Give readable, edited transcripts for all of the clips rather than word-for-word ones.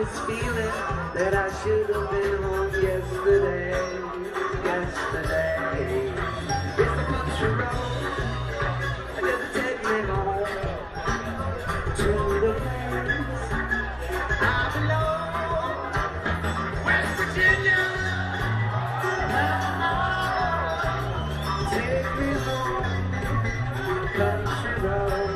this feeling that I should have been home yesterday. Yesterday. It's a country road, just take me home to the place I belong, West Virginia. Take me home, country road.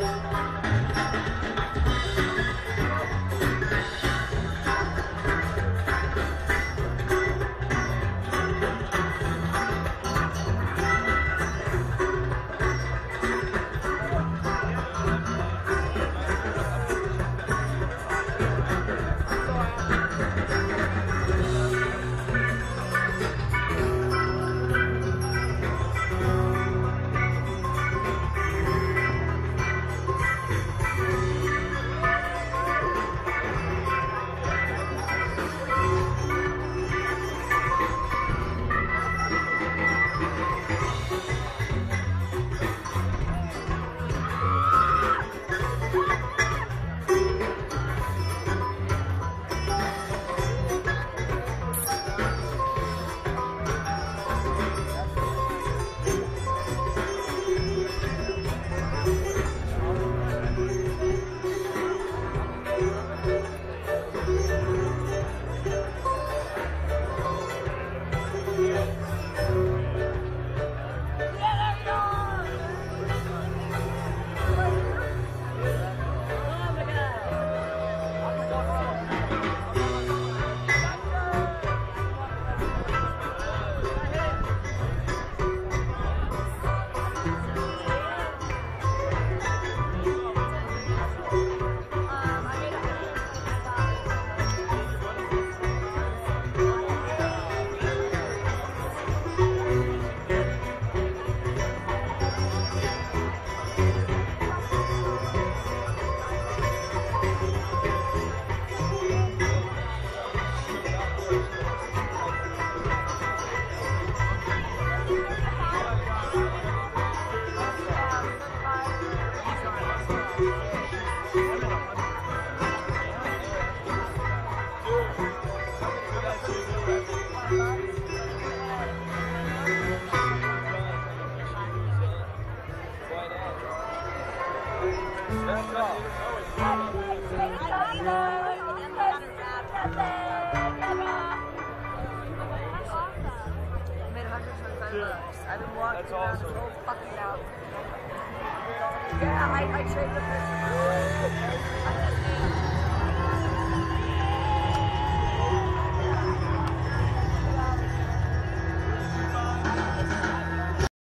I've been walking That's around awesome. this whole fucking out. Yeah, I traded the person.